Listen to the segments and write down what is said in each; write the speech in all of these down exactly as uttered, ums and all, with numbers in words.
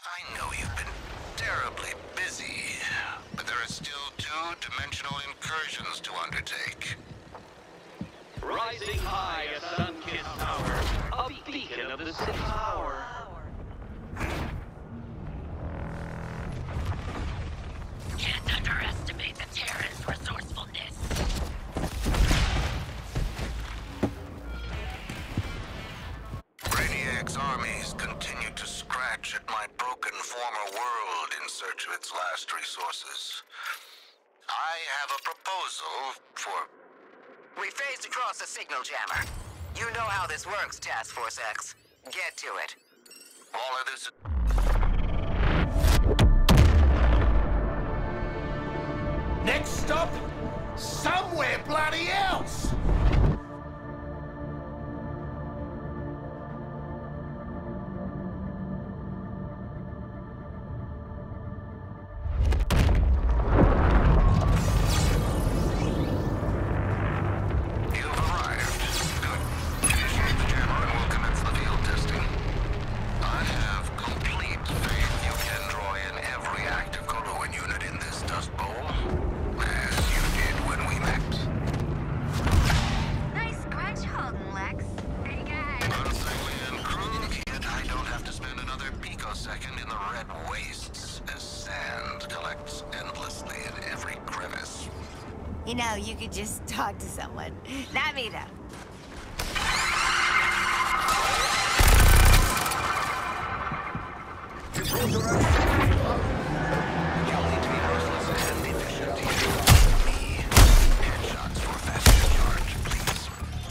I know you've been terribly busy, but there are still two-dimensional incursions to undertake. Rising high at sun-kissed tower, a beacon of the city's power. Can't underestimate the Terran's resourcefulness. Brainiac's armies continue to scratch at my broken former world in search of its last resources. I have a proposal for... We phased across the signal jammer. You know how this works, Task Force X. Get to it. All of this... Next stop, somewhere bloody else! Second in the red wastes as sand collects endlessly in every crevice. You know, you could just talk to someone. Not me, though. You'll need to be merciless and efficient. Me. Headshots for faster charge, please.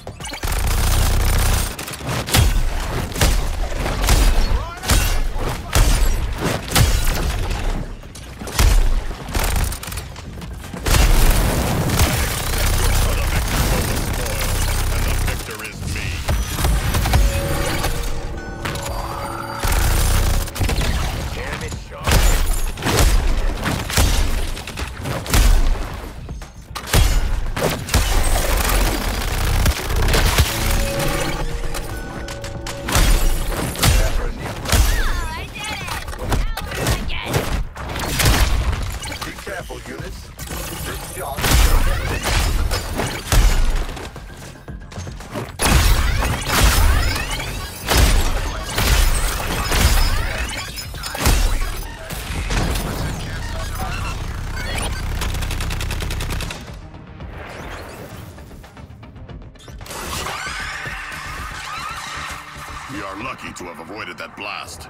We are lucky to have avoided that blast.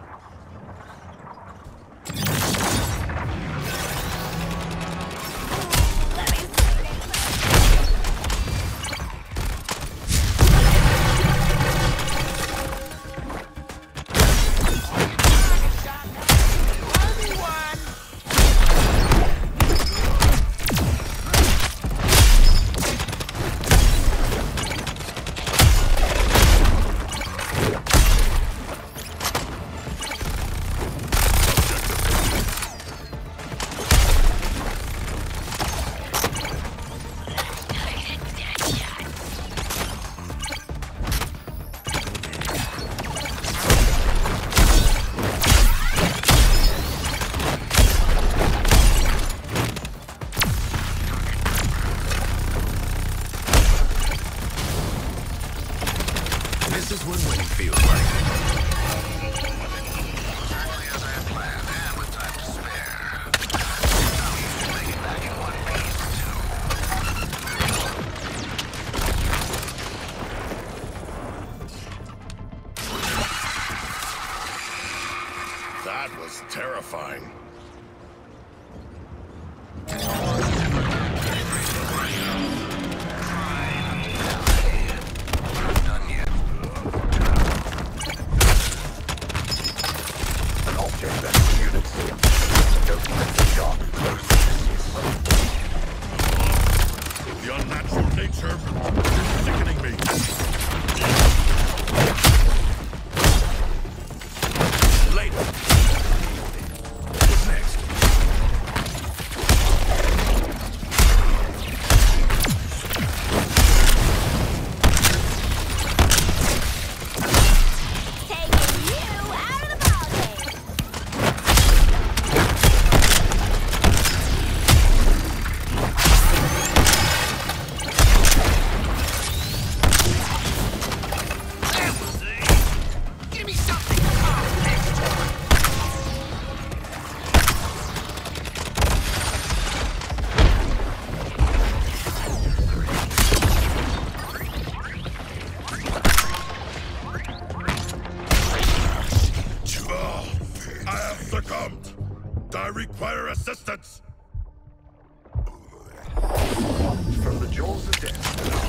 This is what winning feels like. Exactly as I had planned, and with time to spare. Now you should make it back in one piece, too. That was terrifying. The unnatural nature is sickening me. Later. What's next? Taking you out of the ballgame. I require assistance! From the jaws of death.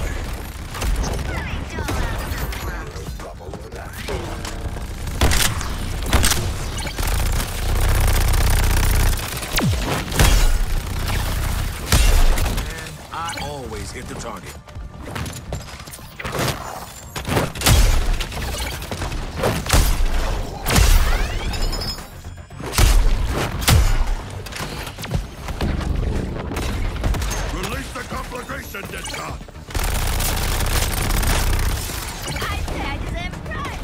I always hit the target. Release the conflagration, Deadshot! I say I deserve a prize.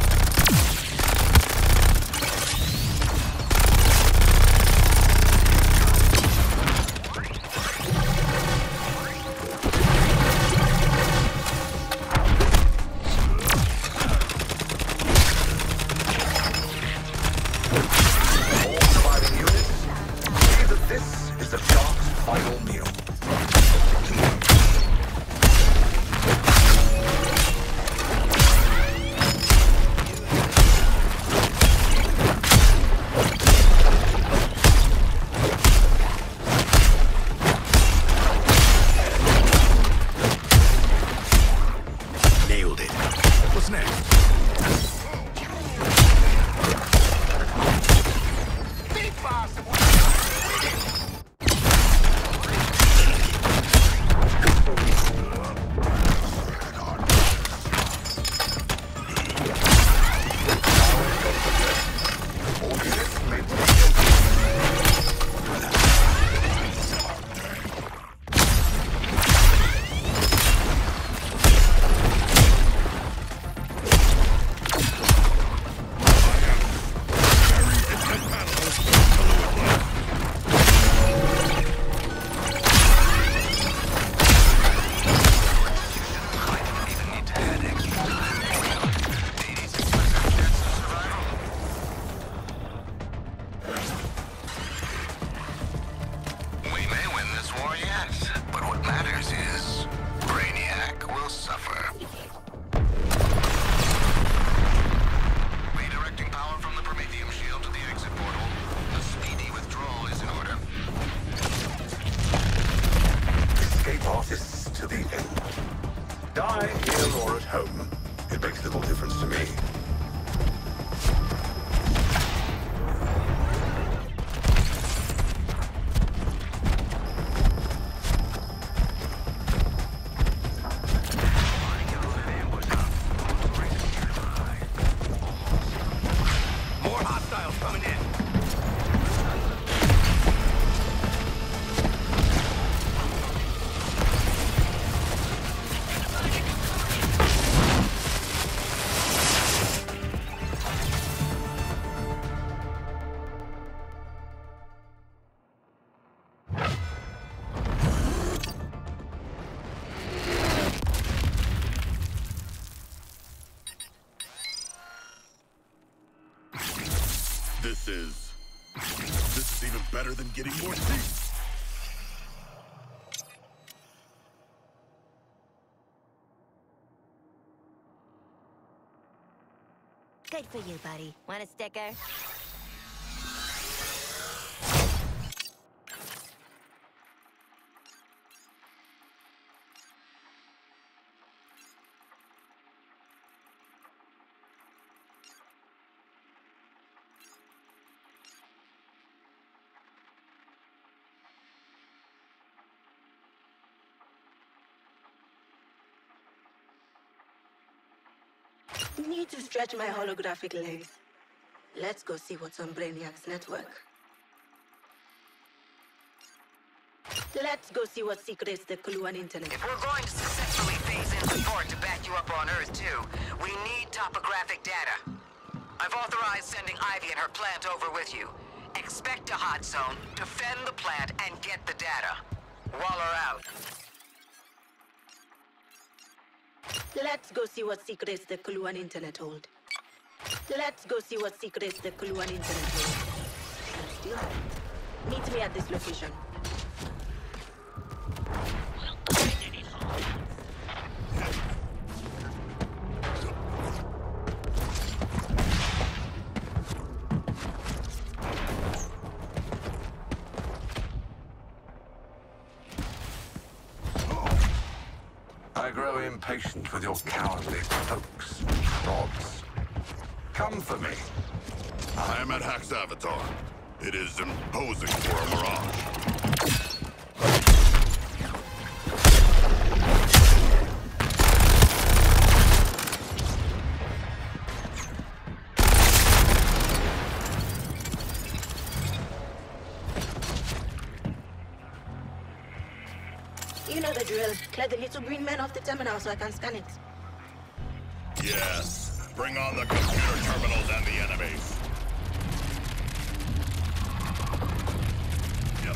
All surviving units, see that this is the Shark's final meal. Nailed it. What's next? We may win this war yet, but what matters is Brainiac will suffer. Redirecting power from the Prometheum shield to the exit portal. A speedy withdrawal is in order. Escape artists to the end. Die here or at home. It makes little difference to me. More hostiles coming in. This is... This is even better than getting more seats! Good for you, buddy. Want a sticker? Need to stretch my holographic legs. Let's go see what's on Brainiac's network. Let's go see what secrets the clue on internet. If we're going to successfully phase in support to back you up on Earth, too, we need topographic data. I've authorized sending Ivy and her plant over with you. Expect a hot zone, defend the plant, and get the data. Waller out. Let's go see what secrets the clue on internet hold. Let's go see what secrets the clue on internet hold. And still, meet me at this location. I grow impatient with your cowardly pokes and prods. Come for me. I am at Hack's avatar. It is imposing for a mirage. You know the drill. Clear the little green man off the terminal so I can scan it. Yes. Bring on the computer terminals and the enemies. Yep.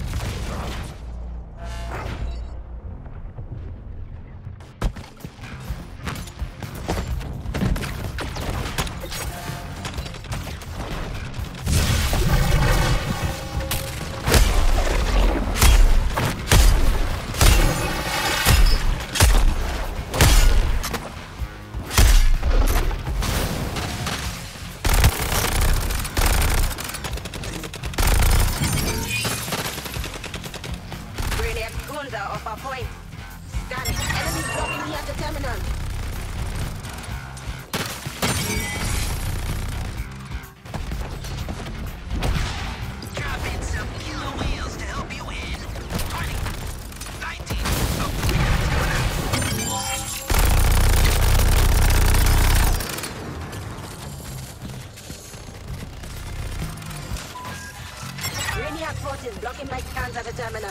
Blocking my scans at the terminal.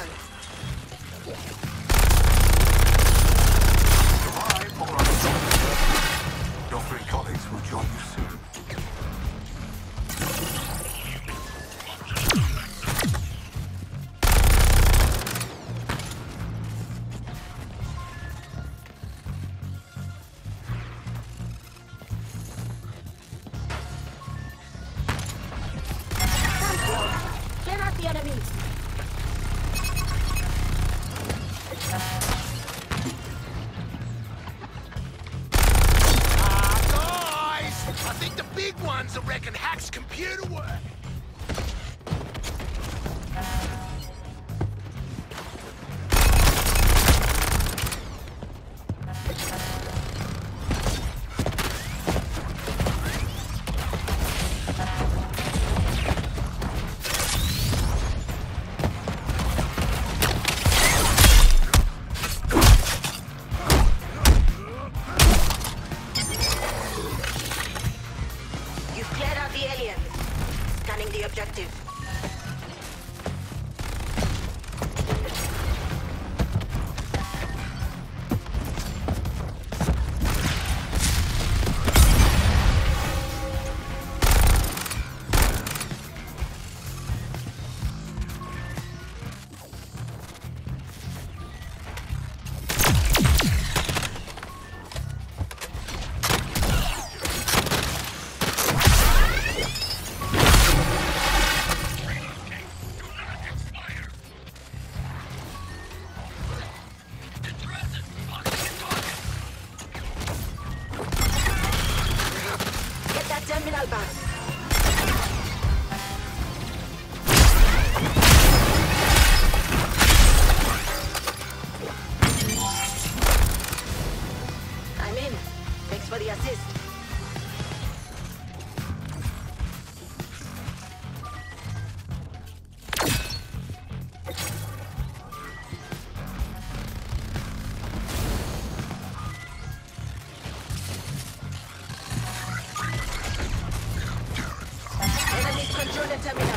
Survive or unsurvive. Your three colleagues will join you soon. Clear out the enemy. I think the big ones will reckon Hack's computer work. Terminal bus. I'm in. Thanks for the assist. Control the terminal.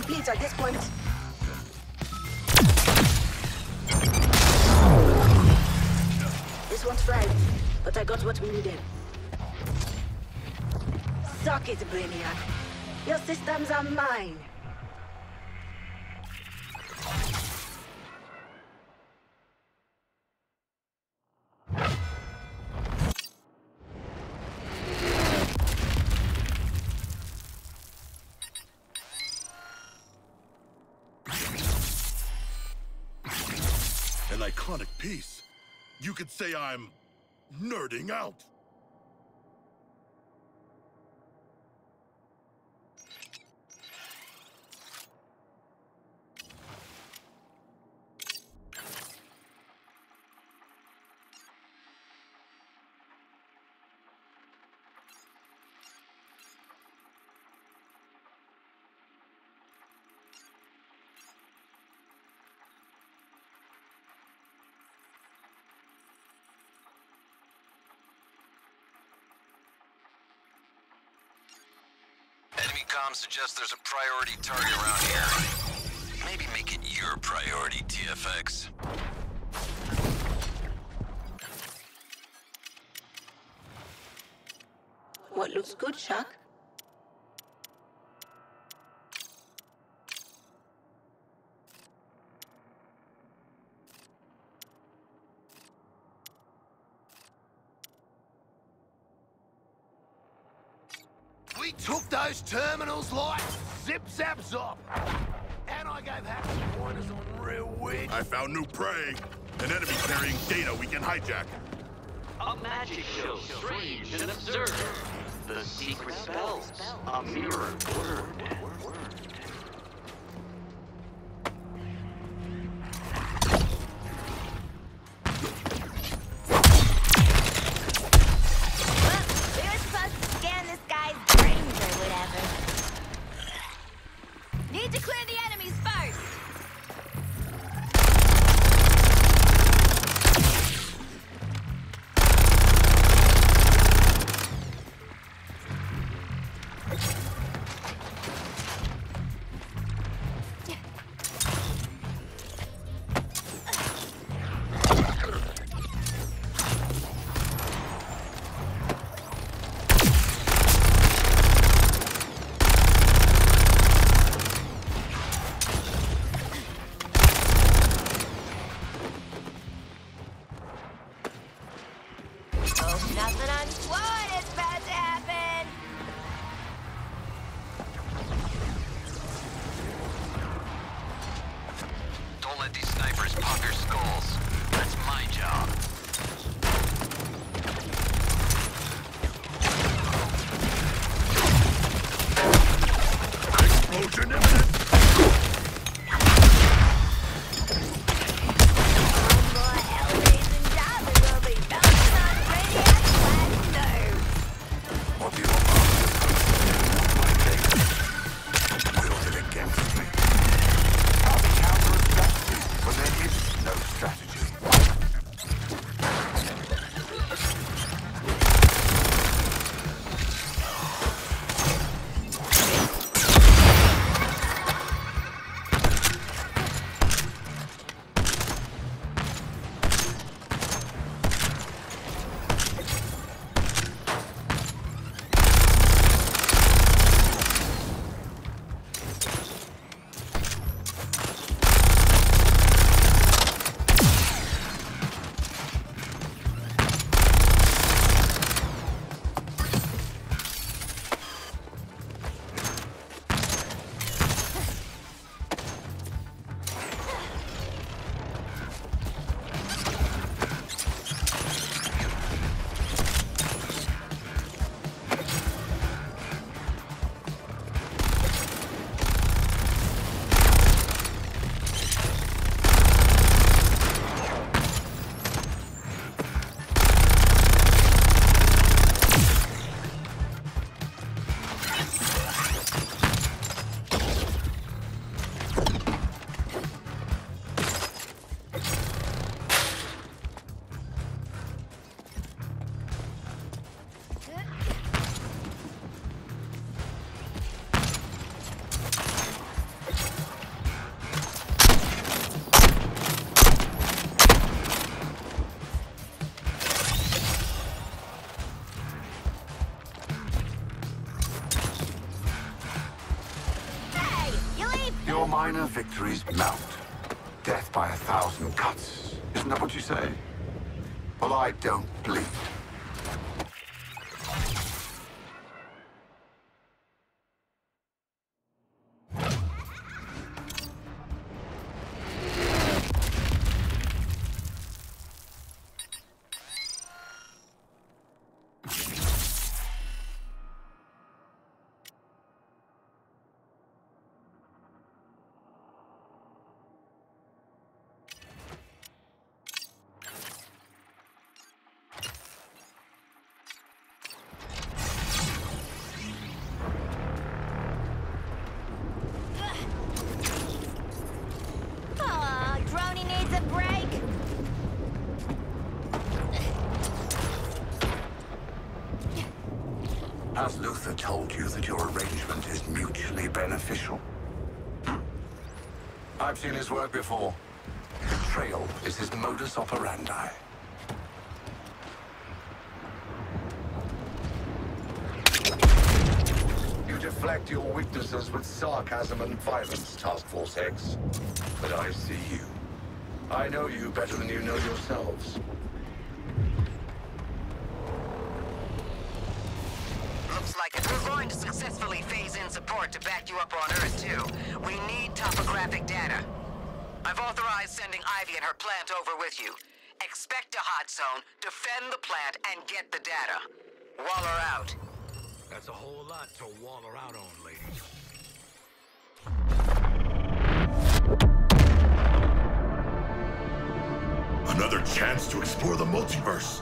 complete at this point. This one's fried, but I got what we needed. Suck it, Brainiac. Your systems are mine. An iconic piece. You could say I'm nerding out. Enemy comm suggests there's a priority target around here. Maybe make it your priority, T F X. What looks good, Shaq? We took those terminals like zip-zap-zop. And I gave Hack some pointers on real weird. I found new prey. An enemy carrying data we can hijack. A magic show, strange and absurd. The secret spells, a mirrored word. Need to clear the enemies first! Nothing untoward is about to happen! Don't let these snipers pop your skulls. That's my job. Explosion imminent! minor victories mount. Death by a thousand cuts. Isn't that what you say? Well, I don't bleed. Has Luther told you that your arrangement is mutually beneficial? I've seen his work before. Betrayal is his modus operandi. You deflect your weaknesses with sarcasm and violence, Task Force X. But I see you. I know you better than you know yourselves. Looks like if we're going to successfully phase in support to back you up on Earth, too, we need topographic data. I've authorized sending Ivy and her plant over with you. Expect a hot zone, defend the plant, and get the data. Waller out. That's a whole lot to waller out on, ladies. Another chance to explore the multiverse.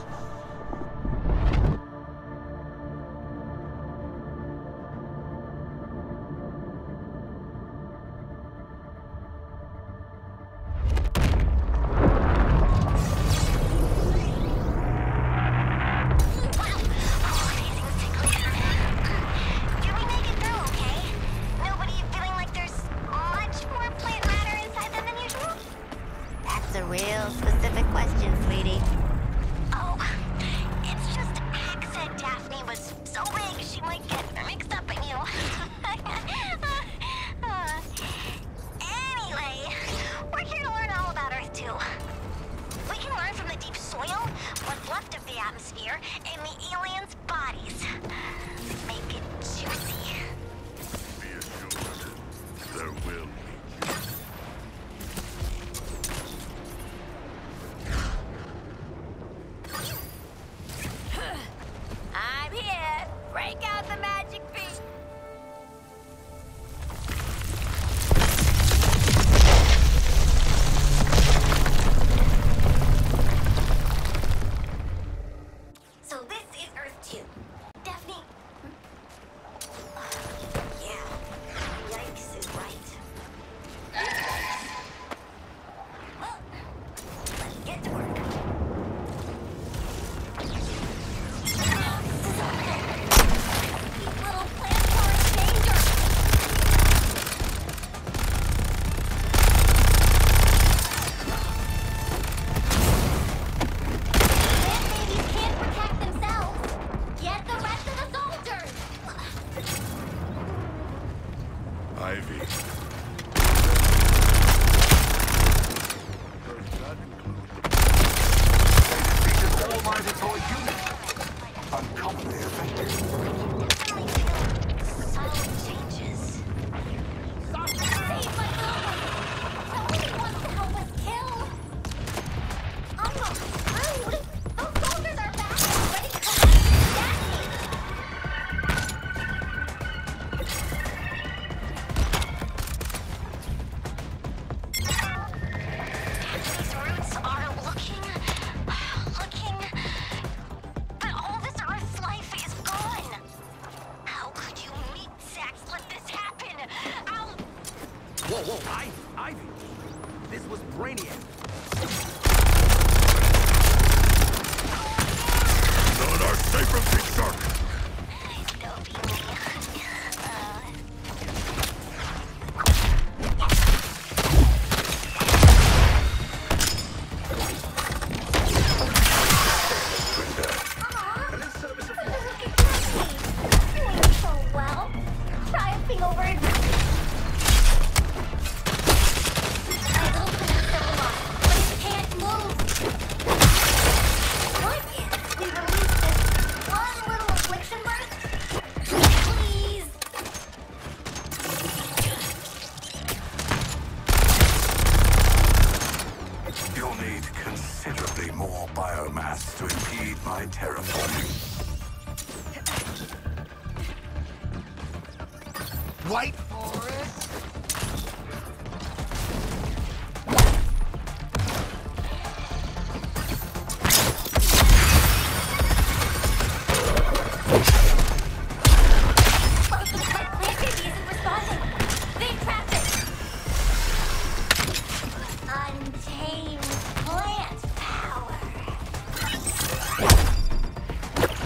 Wait for it.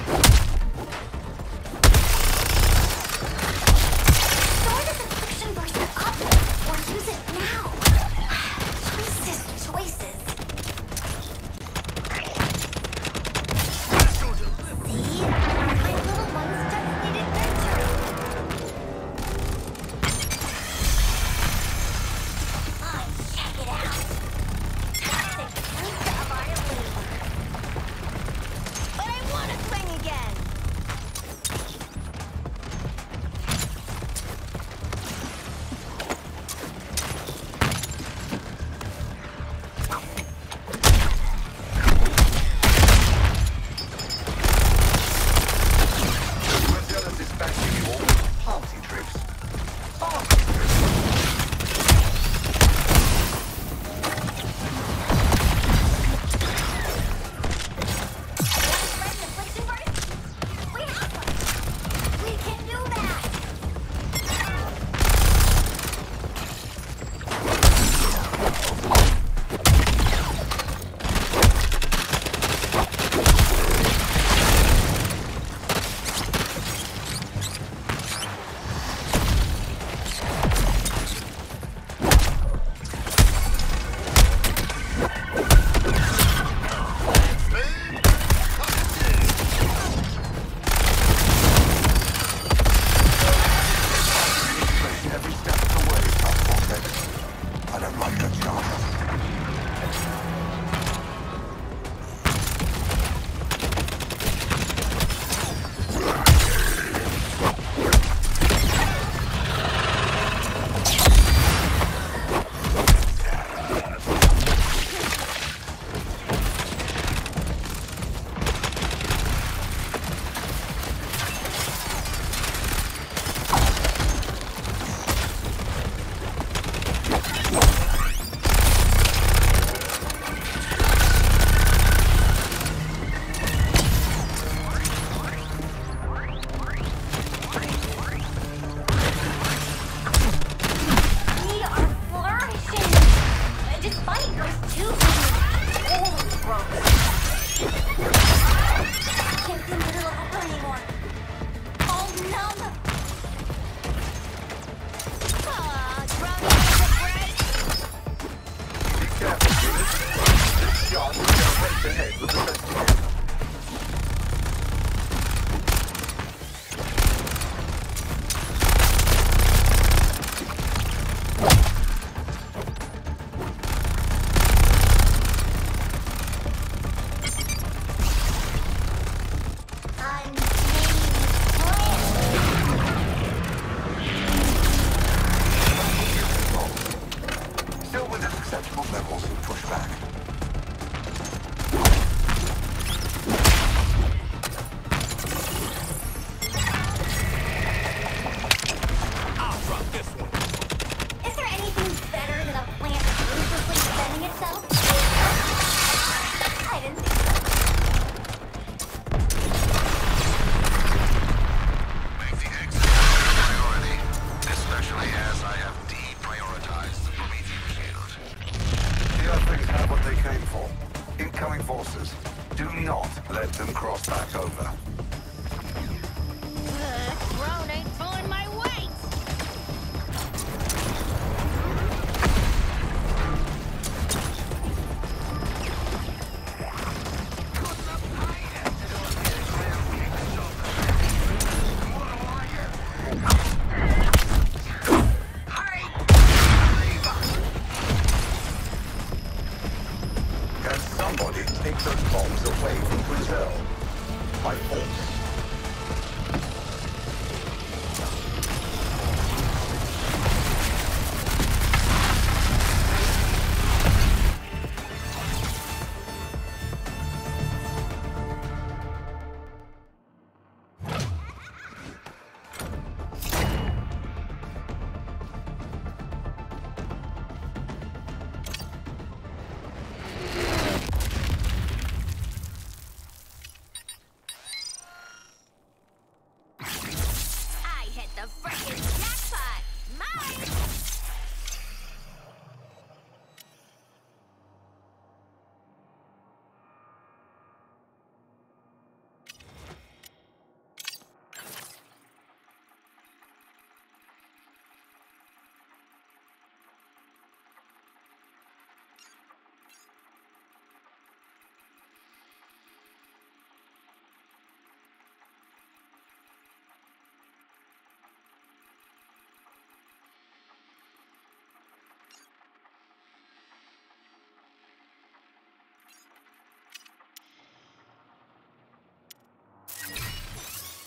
Sword is a fiction version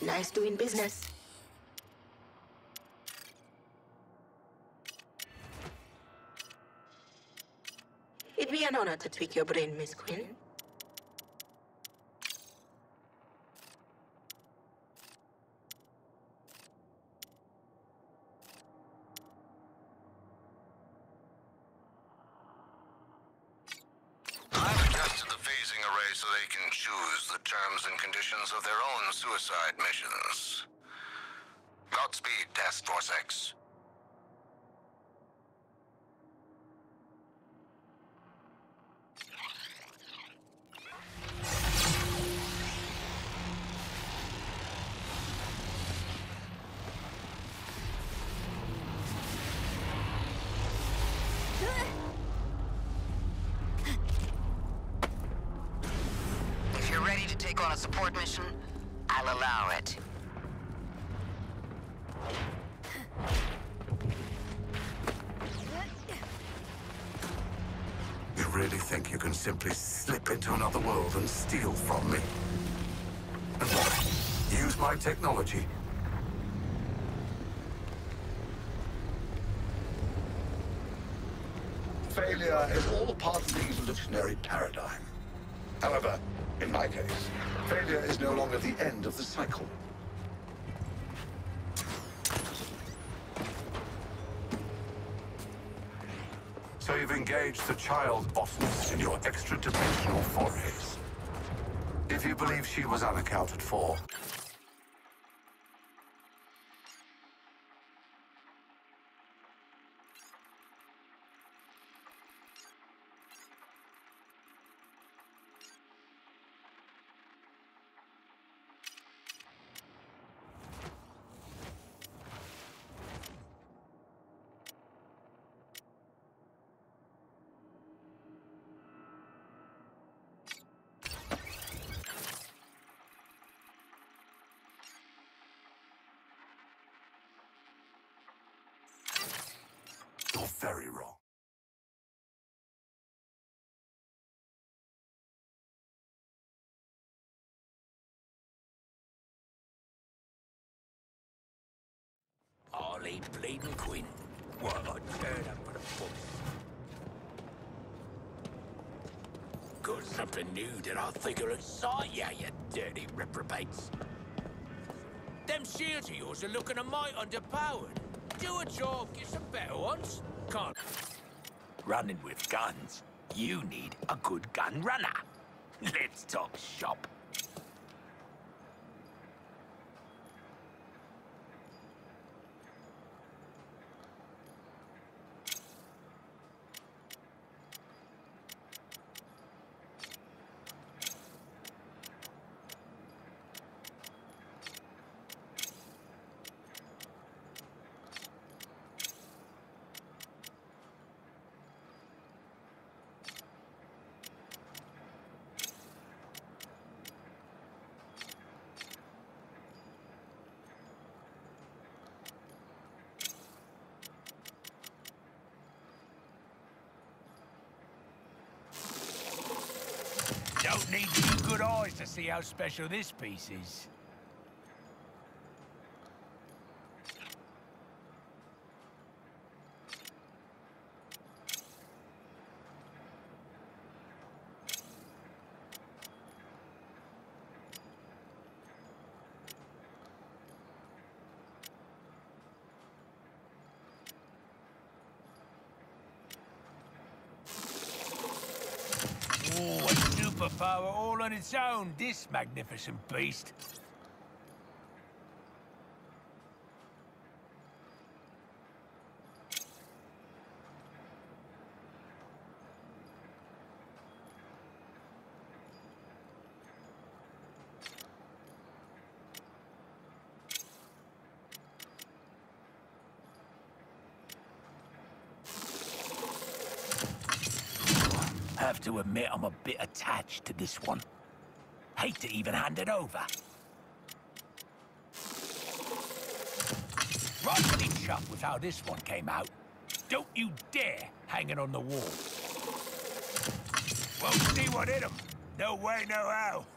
Nice doing business. It'd be an honor to tweak your brain, Miss Quinn. I've adjusted the phasing array so they can choose the terms and conditions of their own suicide missions. Godspeed, Task Force X. If you're ready to take on a support mission, I'll allow it. You really think you can simply slip into another world and steal from me? And what? Use my technology? Failure is all part of the evolutionary paradigm. However, in my case, failure is no longer the end of the cycle. So you've engaged the child bosses in your extra-dimensional forays. If you believe she was unaccounted for, you're very wrong. Harley bleeding Quinn. What a turn up for the books. Got something new that I figure at sight, yeah, you dirty reprobates. Them shields of yours are looking a mite underpowered. Do a job, get some better ones. Can't. Running with guns, you need a good gun runner. Let's talk shop. Don't need two good eyes to see how special this piece is. Oh, a superpower all on its own, this magnificent beast. Have to admit I'm a bit attached to this one. Hate to even hand it over. Rightfully chuffed with how this one came out. Don't you dare hang it on the wall. Won't see what hit 'em. No way, no how.